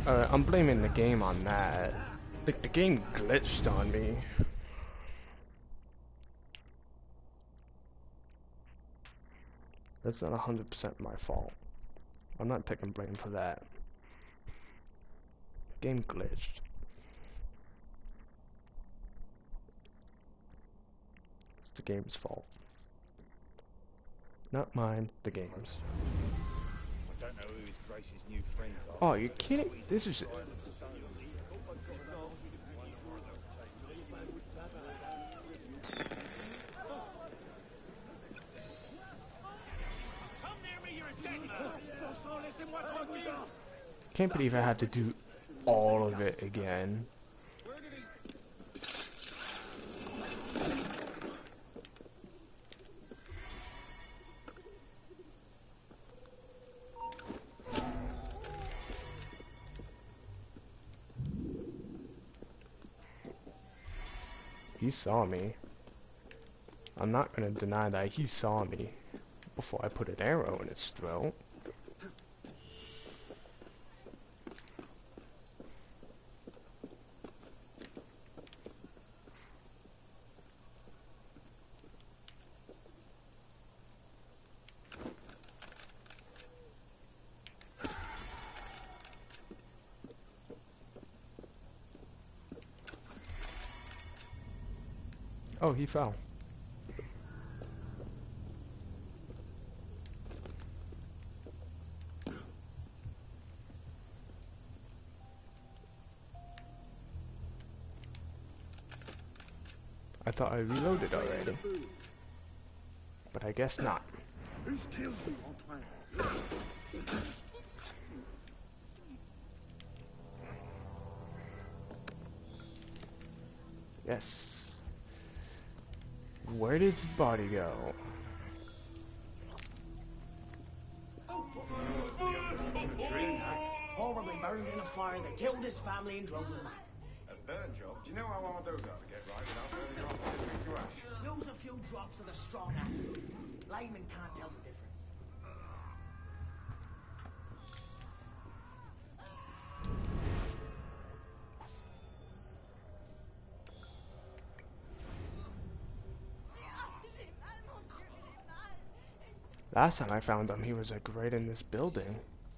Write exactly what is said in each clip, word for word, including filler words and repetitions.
Uh, I'm blaming the game on that. Like, the game glitched on me. That's not one hundred percent my fault. I'm not taking blame for that. Game glitched. It's the game's fault. Not mine, the game's. I don't know who his Grace's new friends are. Oh, you kidding? This is... Can't believe I had to do all of it again. He saw me. I'm not gonna deny that he saw me before I put an arrow in his throat. Oh, he fell. I thought I reloaded already. But I guess not. Who's killed you, Antoine? Yes. Where did his body go? Horribly burned in a fire that killed his family and drove them mad. A burn job? Do you know how hard those are to get right without burning off everything to ash? Use a few drops of the strong acid. Layman can't tell the difference. Last time I found him, he was like right in this building.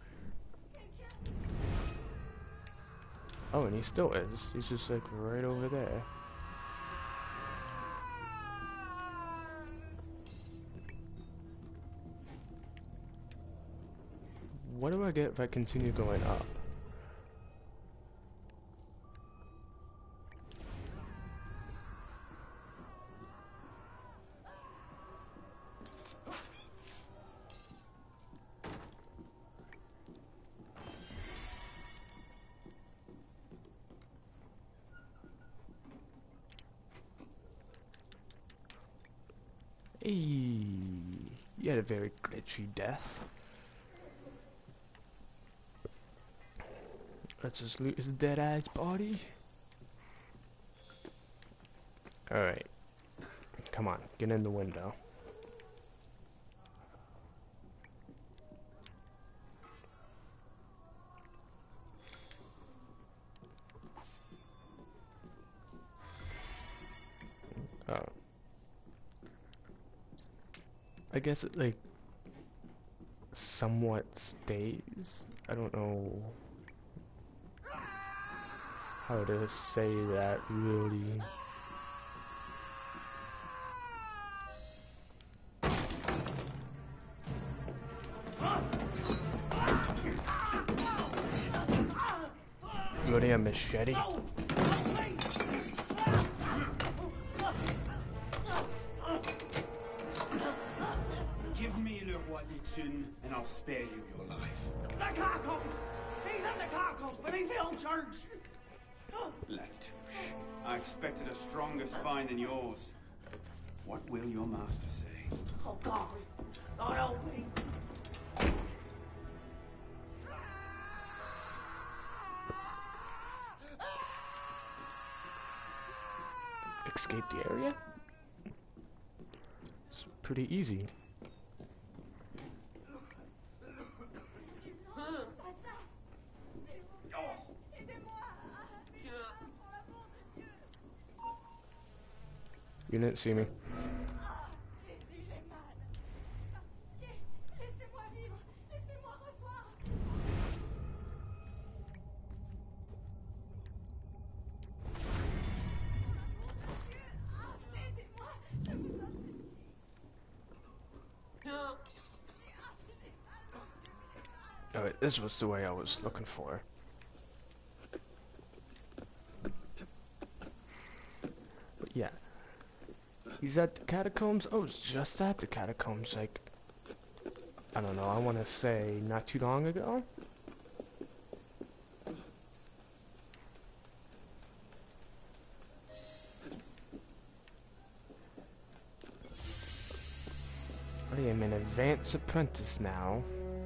Oh, and he still is. He's just like right over there. What do I get if I continue going up? Hey, you had a very glitchy death. Let's just loot his dead ass body. Alright. Come on, get in the window. Oh. I guess it like somewhat stays. I don't know how to say that really. Bloody a machete. Give me Le Roi des Thunes and I'll spare you your life. The carcons! He's in the carcons, but he fell church! Latouche, I expected a stronger spine than yours. What will your master say? Oh God, Lord help me! Escape the area? It's pretty easy. You didn't see me. Jésus, j'ai mal. Pitié, laissez-moi vivre. Laissez-moi revoir. Aidez-moi, je vous en supplie. Alright, this was the way I was looking for. But yeah. He's at the catacombs? Oh, it's just at the catacombs, like, I don't know, I want to say not too long ago? I am an advanced apprentice now.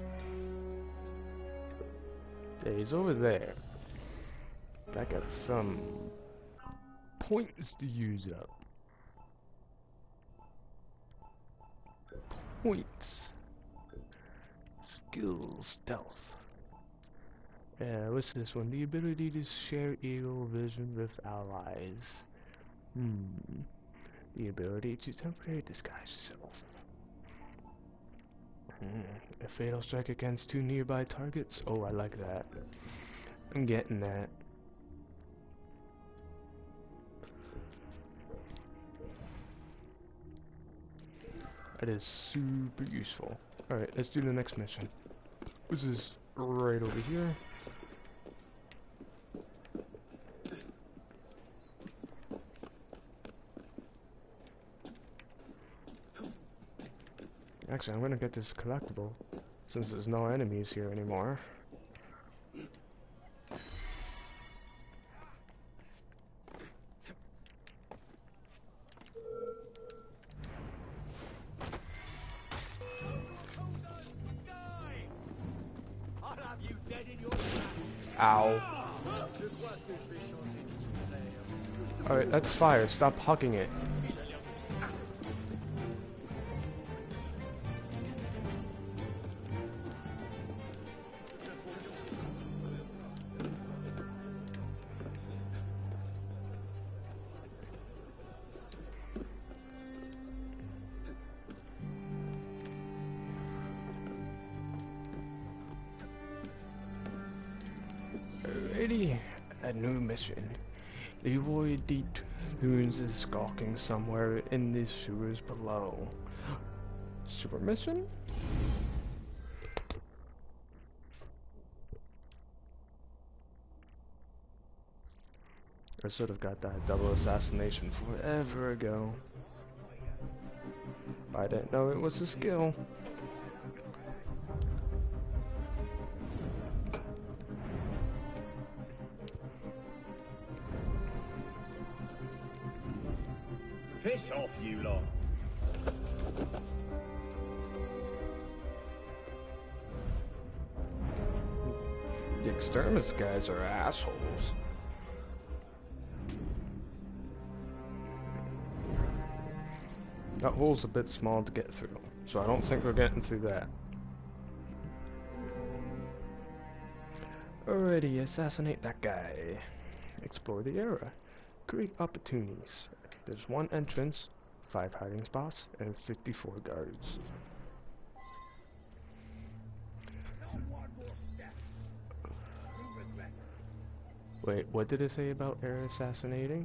Yeah, he's over there. I got some points to use up. Points. Skills, stealth. Yeah, what's this one? The ability to share eagle vision with allies. Hmm. The ability to temporarily disguise yourself. Hmm. A fatal strike against two nearby targets? Oh, I like that. I'm getting that. That is super useful. Alright, let's do the next mission. Which is right over here. Actually, I'm gonna get this collectible, since there's no enemies here anymore. Ow. Alright, that's fire. Stop hugging it. Alrighty, a new mission. Leroy Detoons is skulking somewhere in the sewers below. Sewer mission? I should have got that double assassination forever ago. I didn't know it was a skill. Piss off, you lot. The exterminus guys are assholes. That hole's a bit small to get through, so I don't think we're getting through that. Alrighty, assassinate that guy. Explore the area. Create opportunities. There's one entrance, five hiding spots, and fifty-four guards. Wait, what did it say about air assassinating?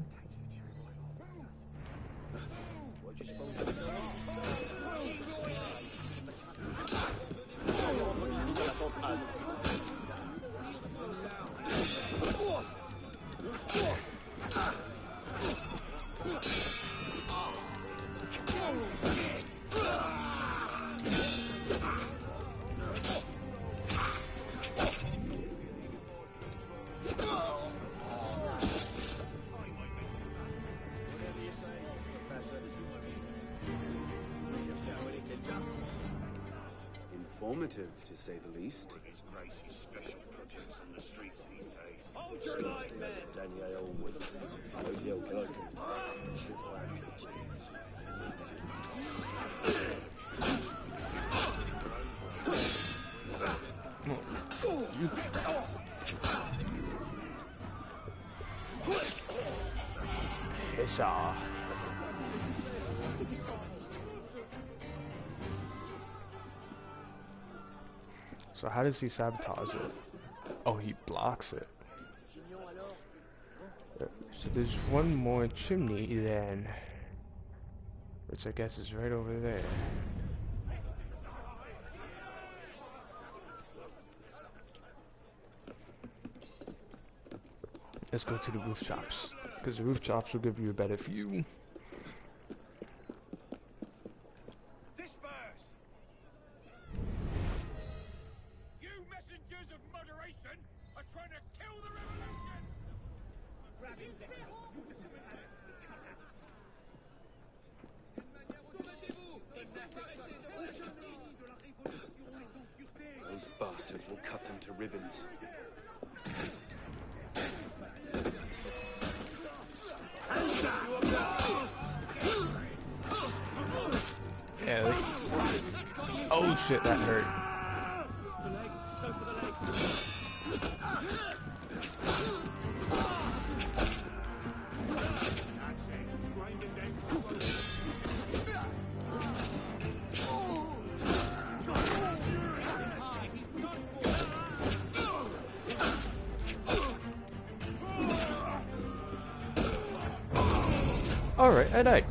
Informative, to say the least. His Gracie's special projects on the streets these days. Hold your line, man. Danielle with Odell Gilligan. Shit like Piss off. So how does he sabotage it? Oh, he blocks it. So there's one more chimney then, which I guess is right over there. Let's go to the rooftops, because the rooftops will give you a better view. Disperse! You messengers of moderation are trying to kill the revolution! Those bastards will cut them to ribbons. Yeah. They... Oh shit, that hurt. Alright, I died.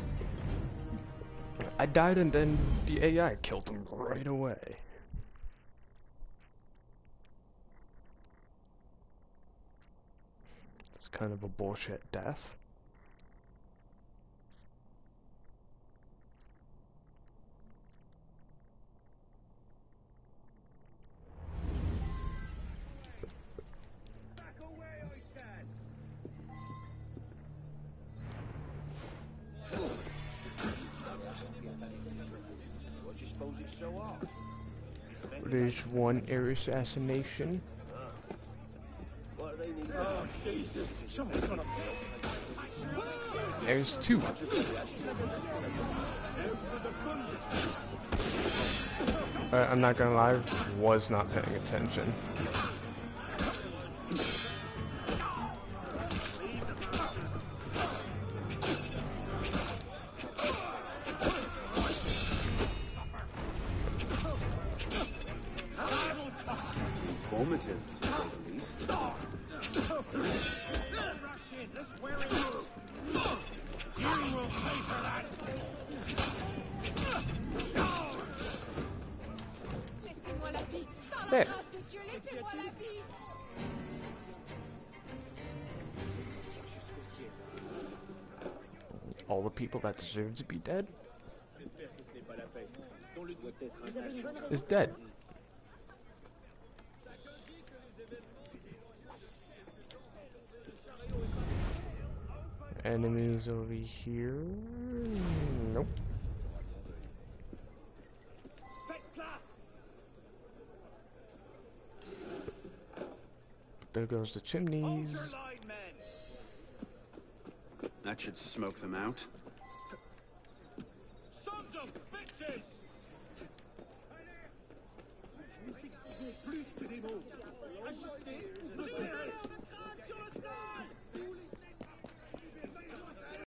I died and then the A I killed him right away. It's kind of a bullshit death. There's one air assassination. There's two. Uh, I'm not gonna lie, was not paying attention. Informative, to say the least. Laissez-moi la vie. Par la There. grâce de Dieu, laissez-moi la vie. All the people that deserve to be dead is dead. Enemies over here? Nope. There goes the chimneys. That should smoke them out. Sons of bitches! Plus que des mots. Agissez, ne